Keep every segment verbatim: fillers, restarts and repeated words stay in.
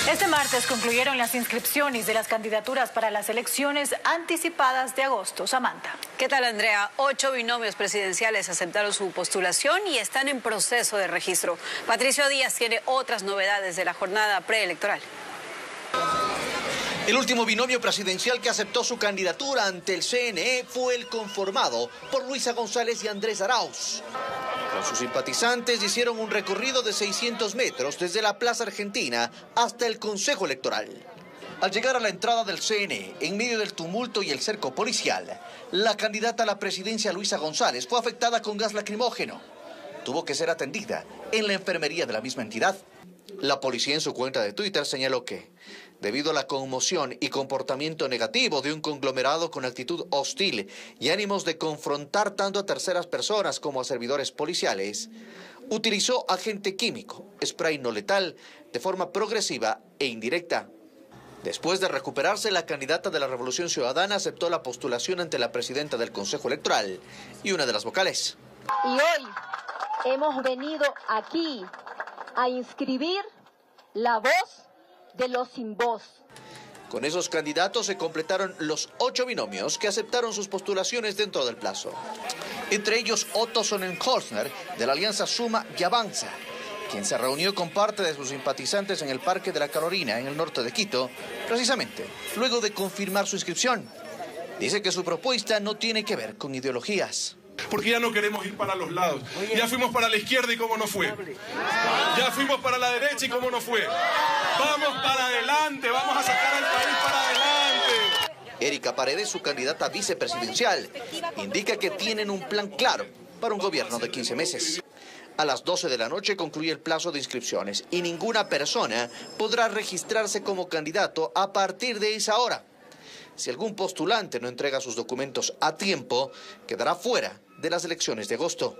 Este martes concluyeron las inscripciones de las candidaturas para las elecciones anticipadas de agosto. Samantha. ¿Qué tal, Andrea? Ocho binomios presidenciales aceptaron su postulación y están en proceso de registro. Patricio Díaz tiene otras novedades de la jornada preelectoral. El último binomio presidencial que aceptó su candidatura ante el C N E fue el conformado por Luisa González y Andrés Arauz. Con sus simpatizantes hicieron un recorrido de seiscientos metros desde la Plaza Argentina hasta el Consejo Electoral. Al llegar a la entrada del C N E, en medio del tumulto y el cerco policial, la candidata a la presidencia Luisa González fue afectada con gas lacrimógeno. Tuvo que ser atendida en la enfermería de la misma entidad. La policía en su cuenta de Twitter señaló que, debido a la conmoción y comportamiento negativo de un conglomerado con actitud hostil y ánimos de confrontar tanto a terceras personas como a servidores policiales, utilizó agente químico, spray no letal, de forma progresiva e indirecta. Después de recuperarse, la candidata de la Revolución Ciudadana aceptó la postulación ante la presidenta del Consejo Electoral y una de las vocales. Y hoy hemos venido aquí a inscribir la voz de los sin voz. Con esos candidatos se completaron los ocho binomios que aceptaron sus postulaciones dentro del plazo. Entre ellos Otto Sonnenholzner, de la alianza Suma y Avanza, quien se reunió con parte de sus simpatizantes en el Parque de la Carolina, en el norte de Quito, precisamente luego de confirmar su inscripción. Dice que su propuesta no tiene que ver con ideologías. Porque ya no queremos ir para los lados. Ya fuimos para la izquierda y cómo no fue. Ya fuimos para la derecha y cómo no fue. Vamos para adelante, vamos a sacar al país para adelante. Erika Paredes, su candidata vicepresidencial, indica que tienen un plan claro para un gobierno de quince meses. A las doce de la noche concluye el plazo de inscripciones y ninguna persona podrá registrarse como candidato a partir de esa hora. Si algún postulante no entrega sus documentos a tiempo, quedará fuera de las elecciones de agosto.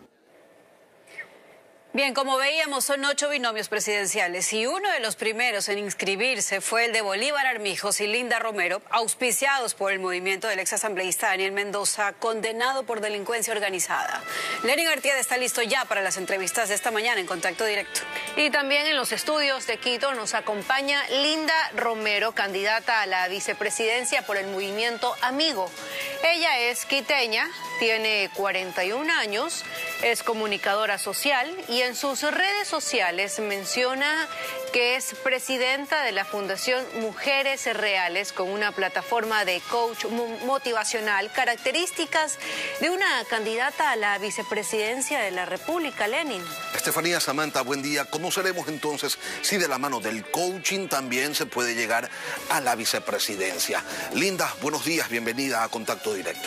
Bien, como veíamos, son ocho binomios presidenciales y uno de los primeros en inscribirse fue el de Bolívar Armijos y Linda Romero, auspiciados por el movimiento del exasambleísta Daniel Mendoza, condenado por delincuencia organizada. Lenin Artieda está listo ya para las entrevistas de esta mañana en Contacto Directo. Y también en los estudios de Quito nos acompaña Linda Romero, candidata a la vicepresidencia por el movimiento Amigo. Ella es quiteña, tiene cuarenta y un años, es comunicadora social y en sus redes sociales menciona que es presidenta de la Fundación Mujeres Reales con una plataforma de coach motivacional, características de una candidata a la vicepresidencia de la República, Lenin. Estefanía, Samantha, buen día. Conoceremos entonces si de la mano del coaching también se puede llegar a la vicepresidencia. Linda, buenos días, bienvenida a Contacto Directo.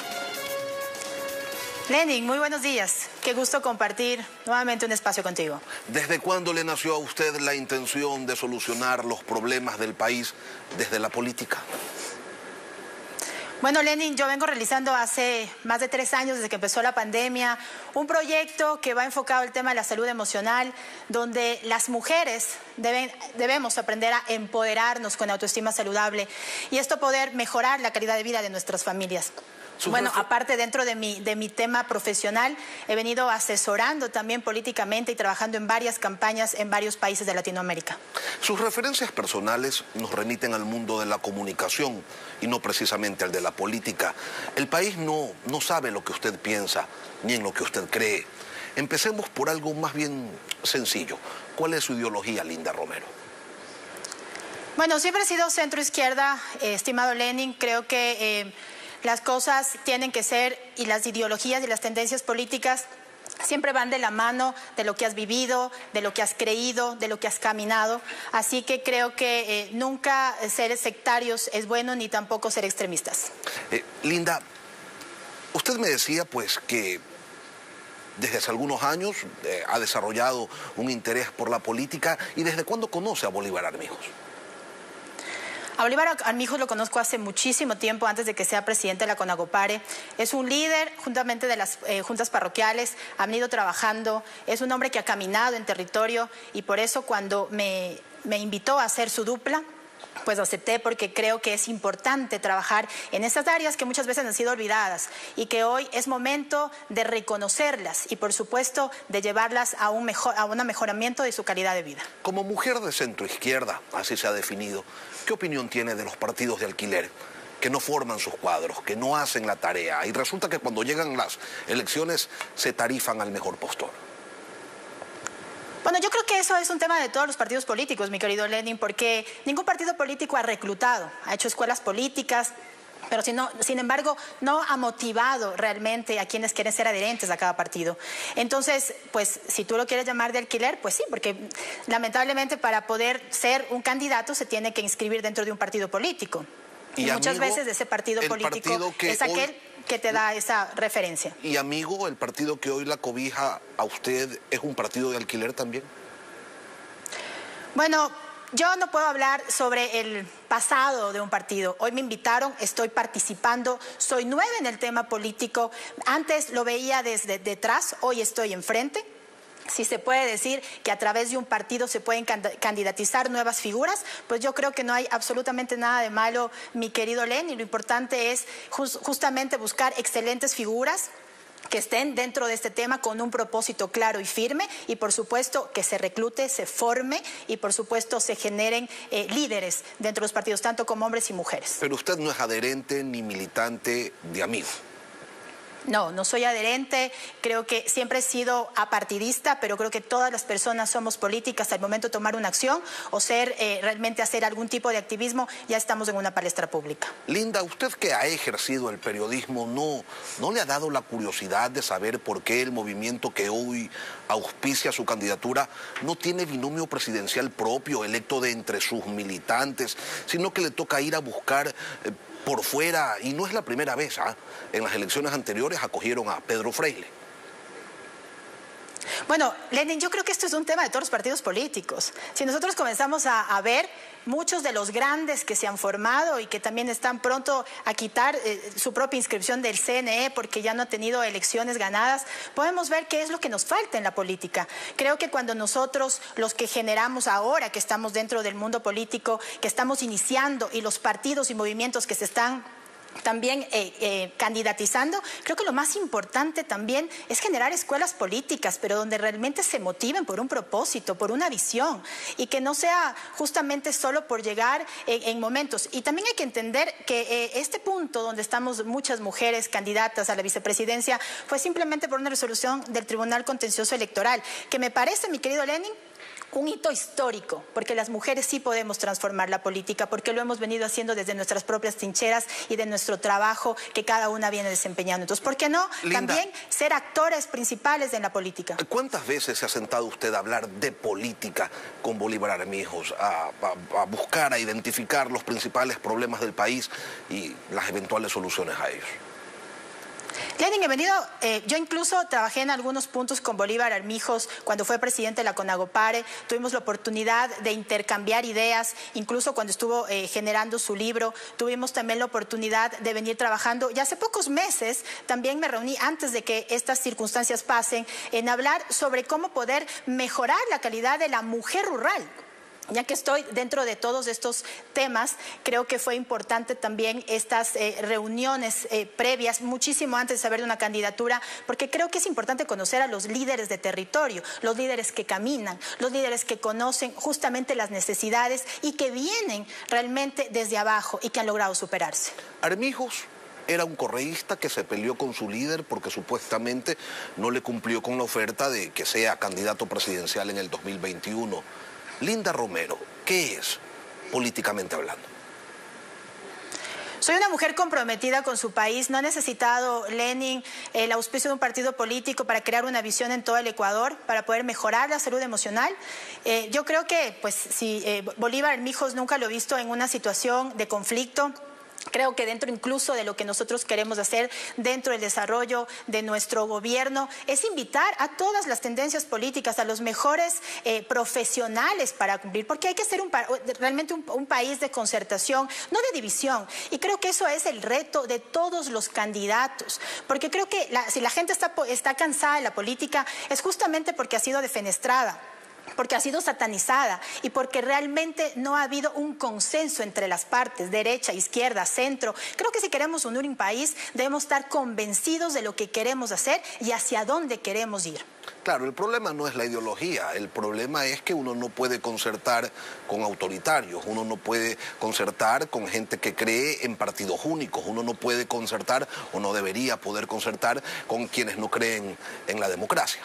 Lenin, muy buenos días. Qué gusto compartir nuevamente un espacio contigo. ¿Desde cuándo le nació a usted la intención de solucionar los problemas del país desde la política? Bueno, Lenin, yo vengo realizando hace más de tres años, desde que empezó la pandemia, un proyecto que va enfocado al tema de la salud emocional, donde las mujeres deben, debemos aprender a empoderarnos con autoestima saludable y esto poder mejorar la calidad de vida de nuestras familias. Bueno, aparte dentro de mi, de mi tema profesional, he venido asesorando también políticamente y trabajando en varias campañas en varios países de Latinoamérica. Sus referencias personales nos remiten al mundo de la comunicación y no precisamente al de la política. El país no, no sabe lo que usted piensa ni en lo que usted cree. Empecemos por algo más bien sencillo. ¿Cuál es su ideología, Linda Romero? Bueno, siempre he sido centro-izquierda, eh, estimado Lenin. Creo que Eh, Las cosas tienen que ser, y las ideologías y las tendencias políticas siempre van de la mano de lo que has vivido, de lo que has creído, de lo que has caminado. Así que creo que eh, nunca ser sectarios es bueno, ni tampoco ser extremistas. Eh, Linda, usted me decía pues que desde hace algunos años eh, ha desarrollado un interés por la política. ¿Y desde cuándo conoce a Bolívar Armijos? A Bolívar Armijos lo conozco hace muchísimo tiempo, antes de que sea presidente de la CONAGOPARE. Es un líder, juntamente de las eh, juntas parroquiales, han ido trabajando. Es un hombre que ha caminado en territorio y por eso cuando me, me invitó a hacer su dupla, pues acepté porque creo que es importante trabajar en estas áreas que muchas veces han sido olvidadas y que hoy es momento de reconocerlas y, por supuesto, de llevarlas a un, mejor, a un mejoramiento de su calidad de vida. Como mujer de centro-izquierda, así se ha definido, ¿qué opinión tiene de los partidos de alquiler que no forman sus cuadros, que no hacen la tarea y resulta que cuando llegan las elecciones se tarifan al mejor postor? Bueno, yo creo que eso es un tema de todos los partidos políticos, mi querido Lenin, porque ningún partido político ha reclutado, ha hecho escuelas políticas, pero si no, sin embargo no ha motivado realmente a quienes quieren ser adherentes a cada partido. Entonces, pues si tú lo quieres llamar de alquiler, pues sí, porque lamentablemente para poder ser un candidato se tiene que inscribir dentro de un partido político. Y, y muchas amigo, veces ese partido político es aquel hoy... que te da esa referencia. Y amigo, ¿el partido que hoy la cobija a usted es un partido de alquiler también? Bueno, yo no puedo hablar sobre el pasado de un partido. Hoy me invitaron, estoy participando, soy nueva en el tema político. Antes lo veía desde detrás, hoy estoy enfrente. Si se puede decir que a través de un partido se pueden candidatizar nuevas figuras, pues yo creo que no hay absolutamente nada de malo, mi querido Len, y lo importante es just, justamente buscar excelentes figuras que estén dentro de este tema con un propósito claro y firme y por supuesto que se reclute, se forme y por supuesto se generen eh, líderes dentro de los partidos, tanto como hombres y mujeres. Pero usted no es adherente ni militante de Amigo. No, no soy adherente, creo que siempre he sido apartidista, pero creo que todas las personas somos políticas al momento de tomar una acción o ser eh, realmente hacer algún tipo de activismo, ya estamos en una palestra pública. Linda, usted que ha ejercido el periodismo, ¿no, no le ha dado la curiosidad de saber por qué el movimiento que hoy auspicia su candidatura no tiene binomio presidencial propio, electo de entre sus militantes, sino que le toca ir a buscar... Eh, por fuera, y no es la primera vez, ¿ah? En las elecciones anteriores acogieron a Pedro Freile. Bueno, Lenin, yo creo que esto es un tema de todos los partidos políticos. Si nosotros comenzamos a, a ver muchos de los grandes que se han formado y que también están pronto a quitar eh, su propia inscripción del C N E porque ya no han tenido elecciones ganadas, podemos ver qué es lo que nos falta en la política. Creo que cuando nosotros, los que generamos ahora, que estamos dentro del mundo político, que estamos iniciando y los partidos y movimientos que se están también eh, eh, candidatizando, creo que lo más importante también es generar escuelas políticas, pero donde realmente se motiven por un propósito, por una visión, y que no sea justamente solo por llegar en, en momentos. Y también hay que entender que eh, este punto donde estamos muchas mujeres candidatas a la vicepresidencia fue simplemente por una resolución del Tribunal Contencioso Electoral, que me parece, mi querido Lenin, un hito histórico, porque las mujeres sí podemos transformar la política, porque lo hemos venido haciendo desde nuestras propias trincheras y de nuestro trabajo que cada una viene desempeñando. Entonces, ¿por qué no Linda, también ser actores principales en la política? ¿Cuántas veces se ha sentado usted a hablar de política con Bolívar Armijos, a, a, a buscar, a identificar los principales problemas del país y las eventuales soluciones a ellos? Lenin, he venido, eh, yo incluso trabajé en algunos puntos con Bolívar Armijos cuando fue presidente de la CONAGOPARE, tuvimos la oportunidad de intercambiar ideas, incluso cuando estuvo eh, generando su libro, tuvimos también la oportunidad de venir trabajando y hace pocos meses también me reuní antes de que estas circunstancias pasen en hablar sobre cómo poder mejorar la calidad de la mujer rural. Ya que estoy dentro de todos estos temas, creo que fue importante también estas eh, reuniones eh, previas, muchísimo antes de saber de una candidatura, porque creo que es importante conocer a los líderes de territorio, los líderes que caminan, los líderes que conocen justamente las necesidades y que vienen realmente desde abajo y que han logrado superarse. Armijos era un correísta que se peleó con su líder porque supuestamente no le cumplió con la oferta de que sea candidato presidencial en el dos mil veintiuno. Linda Romero, ¿qué es políticamente hablando? Soy una mujer comprometida con su país, no ha necesitado Lenin el auspicio de un partido político para crear una visión en todo el Ecuador, para poder mejorar la salud emocional. Eh, yo creo que, pues, si eh, Bolívar Armijos nunca lo he visto en una situación de conflicto. Creo que dentro incluso de lo que nosotros queremos hacer dentro del desarrollo de nuestro gobierno es invitar a todas las tendencias políticas, a los mejores eh, profesionales para cumplir, porque hay que ser un, realmente un, un país de concertación, no de división. Y creo que eso es el reto de todos los candidatos, porque creo que la, si la gente está, está cansada de la política es justamente porque ha sido defenestrada porque ha sido satanizada y porque realmente no ha habido un consenso entre las partes, derecha, izquierda, centro. Creo que si queremos unir un país, debemos estar convencidos de lo que queremos hacer y hacia dónde queremos ir. Claro, el problema no es la ideología, el problema es que uno no puede concertar con autoritarios, uno no puede concertar con gente que cree en partidos únicos, uno no puede concertar o no debería poder concertar con quienes no creen en la democracia.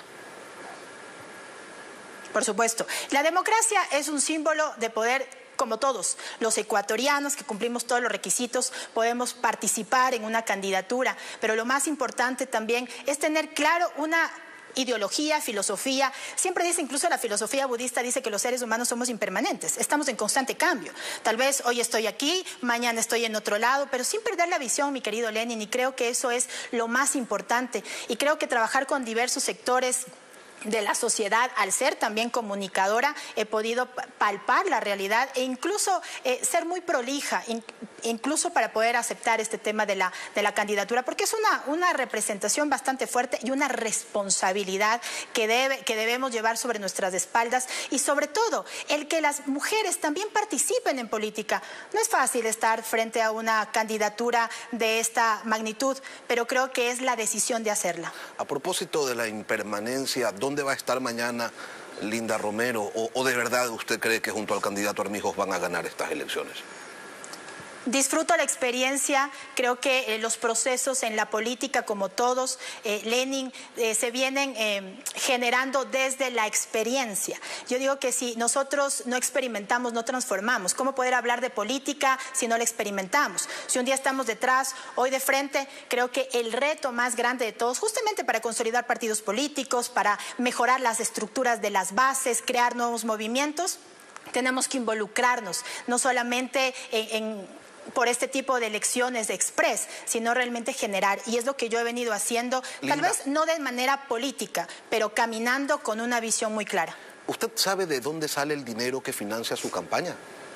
Por supuesto. La democracia es un símbolo de poder. Como todos los ecuatorianos que cumplimos todos los requisitos, podemos participar en una candidatura, pero lo más importante también es tener claro una ideología, filosofía. Siempre dice, incluso la filosofía budista dice que los seres humanos somos impermanentes, estamos en constante cambio. Tal vez hoy estoy aquí, mañana estoy en otro lado, pero sin perder la visión, mi querido Lenin, y creo que eso es lo más importante. Y creo que trabajar con diversos sectores de la sociedad, al ser también comunicadora, he podido palpar la realidad e incluso eh, ser muy prolija, in, incluso para poder aceptar este tema de la, de la candidatura, porque es una, una representación bastante fuerte y una responsabilidad que, debe, que debemos llevar sobre nuestras espaldas, y sobre todo el que las mujeres también participen en política. No es fácil estar frente a una candidatura de esta magnitud, pero creo que es la decisión de hacerla. A propósito de la impermanencia, ¿dónde ¿dónde va a estar mañana Linda Romero? ¿O, o de verdad usted cree que junto al candidato Armijos van a ganar estas elecciones? Disfruto la experiencia, creo que eh, los procesos en la política, como todos, eh, Lenin, eh, se vienen eh, generando desde la experiencia. Yo digo que si nosotros no experimentamos, no transformamos. ¿Cómo poder hablar de política si no la experimentamos? Si un día estamos detrás, hoy de frente, creo que el reto más grande de todos, justamente para consolidar partidos políticos, para mejorar las estructuras de las bases, crear nuevos movimientos, tenemos que involucrarnos, no solamente en... en por este tipo de elecciones de express, sino realmente generar, y es lo que yo he venido haciendo, Linda, tal vez no de manera política, pero caminando con una visión muy clara. ¿Usted sabe de dónde sale el dinero que financia su campaña?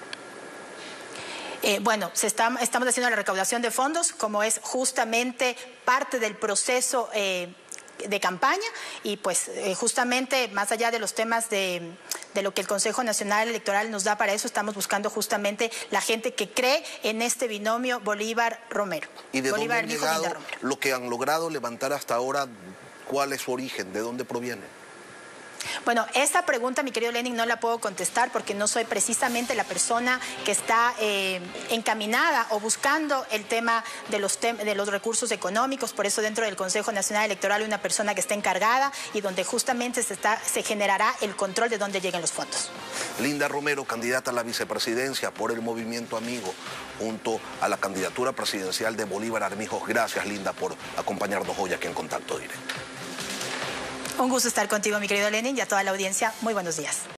Eh, bueno, se está, estamos haciendo la recaudación de fondos, como es justamente parte del proceso eh, de campaña, y pues eh, justamente más allá de los temas de, de lo que el Consejo Nacional Electoral nos da para eso, estamos buscando justamente la gente que cree en este binomio Bolívar-Romero. ¿Y de Bolívar, dónde han llegado lo que han logrado levantar hasta ahora? ¿Cuál es su origen? ¿De dónde proviene? Bueno, esa pregunta, mi querido Lenin, no la puedo contestar porque no soy precisamente la persona que está eh, encaminada o buscando el tema de los, tem de los recursos económicos. Por eso dentro del Consejo Nacional Electoral hay una persona que está encargada y donde justamente se, está, se generará el control de dónde lleguen los fondos. Linda Romero, candidata a la vicepresidencia por el Movimiento Amigo, junto a la candidatura presidencial de Bolívar Armijos. Gracias, Linda, por acompañarnos hoy aquí en Contacto Directo. Un gusto estar contigo, mi querido Lenin, y a toda la audiencia, muy buenos días.